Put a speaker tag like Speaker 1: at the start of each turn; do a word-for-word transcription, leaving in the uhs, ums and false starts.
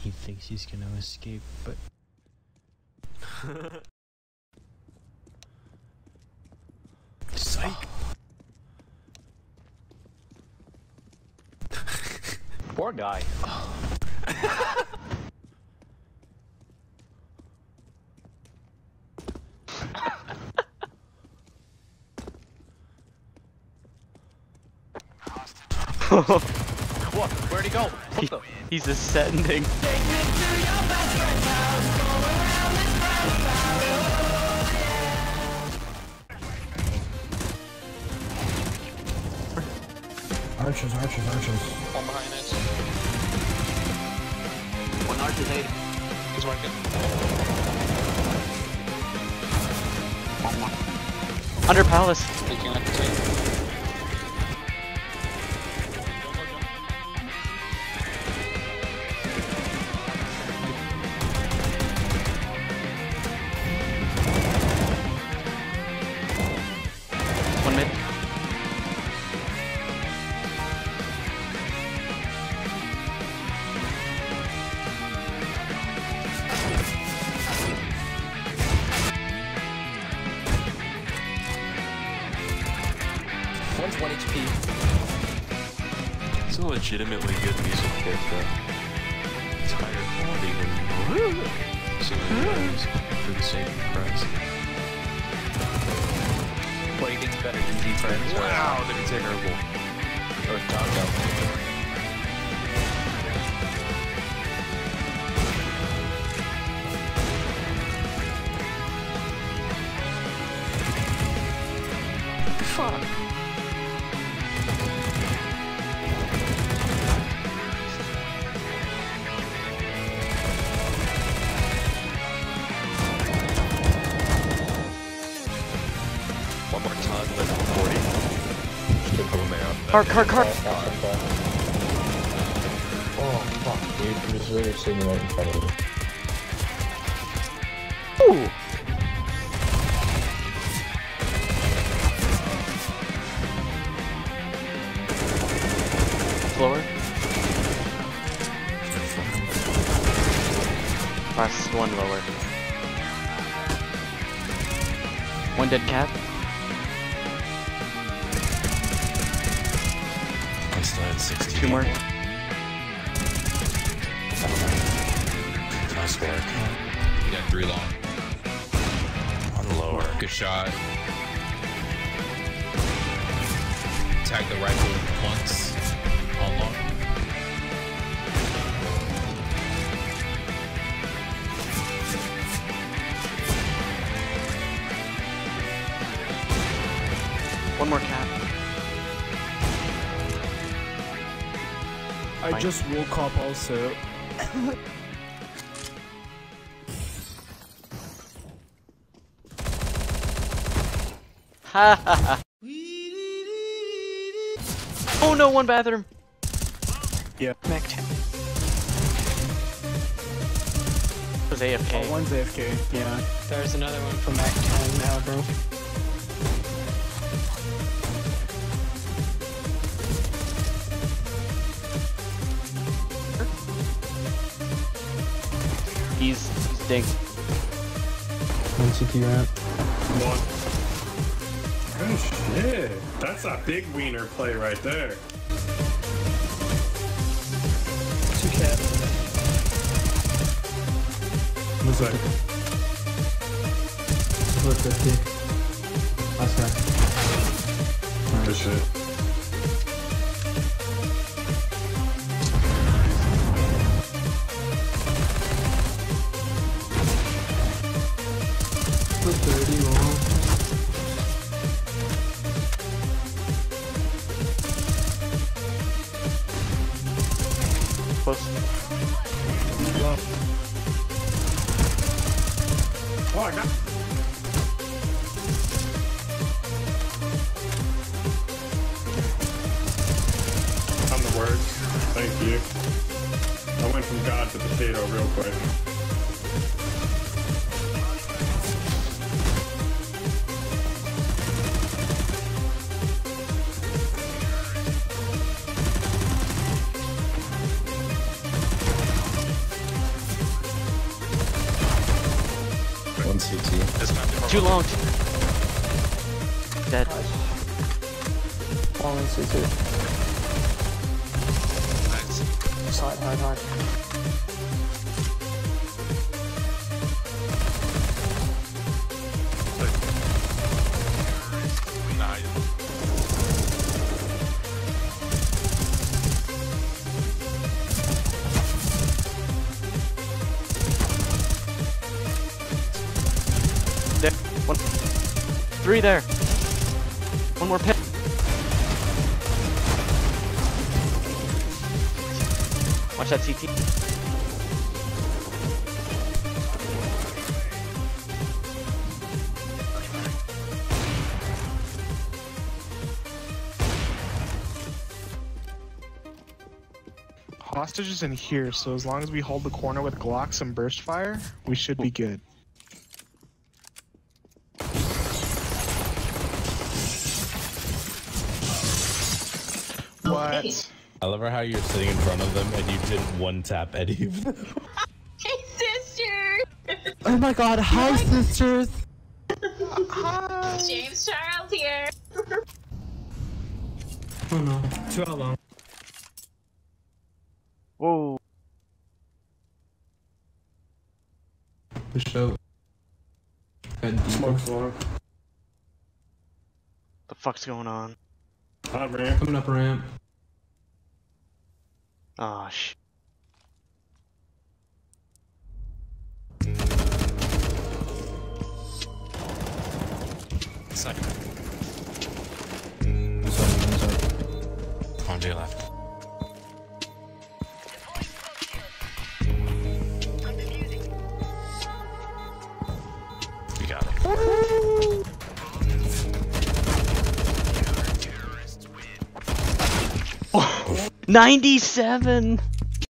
Speaker 1: he thinks he's gonna escape, but... Psych!
Speaker 2: Poor guy. What? Where'd he go? What
Speaker 3: he,
Speaker 2: the?
Speaker 3: He's ascending.
Speaker 4: Archers, archers, archers.
Speaker 5: One behind us.
Speaker 2: One arch is eight.
Speaker 5: He's working.
Speaker 2: One more.
Speaker 3: Under palace.
Speaker 5: Taking out the tape.
Speaker 3: One mid.
Speaker 2: One's one H P.
Speaker 1: It's a legitimately good music kit, though. It's higher quality than some of the others for the same price.
Speaker 2: What do you think's better, than Z-Friends?
Speaker 1: Wow, they're terrible.
Speaker 2: Or Doggo?
Speaker 1: Fuck.
Speaker 5: One more ton, live for forty. Just a couple man.
Speaker 3: Cart, cart, cart.
Speaker 6: Oh, fuck, dude. I'm just literally sitting right in front of me.
Speaker 3: Ooh. Lower. Last one lower. One dead cat.
Speaker 1: I still had sixty.
Speaker 3: Two more.
Speaker 1: Nice work.
Speaker 5: You got three long.
Speaker 1: On the lower.
Speaker 5: Good shot. Tag the rifle once. On long.
Speaker 3: One more cat.
Speaker 4: I
Speaker 3: Fine.
Speaker 4: just woke up also.
Speaker 3: Ha ha ha. Oh no, one bathroom.
Speaker 4: Yeah.
Speaker 3: Mac ten. Was A F K.
Speaker 4: Oh, one's A F K, yeah.
Speaker 7: There's another one from back ten now, bro.
Speaker 3: He's, he's ding.
Speaker 6: One C T ramp.
Speaker 8: One. Oh shit. That's a big wiener play right there.
Speaker 7: Two cat.
Speaker 8: One second.
Speaker 6: Split fifty. Last guy.
Speaker 8: Good shit.
Speaker 6: Split thirty long.
Speaker 3: Close.
Speaker 8: Oh, I got. On the word. Thank you. I went from God to potato real quick.
Speaker 6: C T.
Speaker 1: This map is
Speaker 3: Too long. Dead.
Speaker 6: One in C T.
Speaker 1: Nice.
Speaker 6: Hide, hide, hide.
Speaker 1: Nice.
Speaker 3: There. One. Three there. One more pit. Watch that C T.
Speaker 9: Hostage is in here, so as long as we hold the corner with Glocks and burst fire, we should be good. What?
Speaker 10: I love how you're sitting in front of them and you didn't one tap any of them.
Speaker 11: Hey, sister!
Speaker 4: Oh my god, hi sisters!
Speaker 11: James Charles here.
Speaker 4: Oh no, too long.
Speaker 3: Whoa.
Speaker 4: The show.
Speaker 8: Smoke's long.
Speaker 3: The fuck's going on?
Speaker 8: Hot ramp.
Speaker 4: Coming up ramp.
Speaker 3: Oh sh.
Speaker 1: Side. On to your left. You got it.
Speaker 3: ninety-seven!